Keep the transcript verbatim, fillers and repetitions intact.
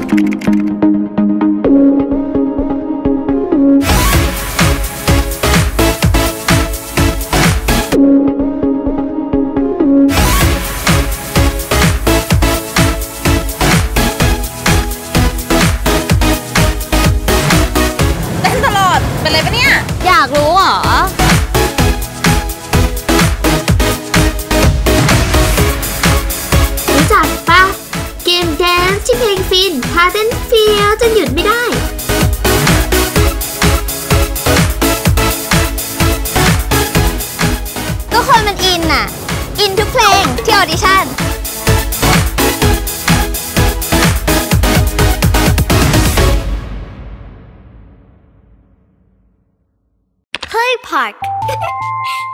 เป็นไรปะเนี่ยอยากรู้เหรอรู้จักปะเกมแดนซ์ที่เพลงฟินพาเต้นเฟี้ยวจนหยุดไม่ได้ก็คนมันอินน่ะอินทุกเพลงที่ออดิชั่นเฮ้ย Park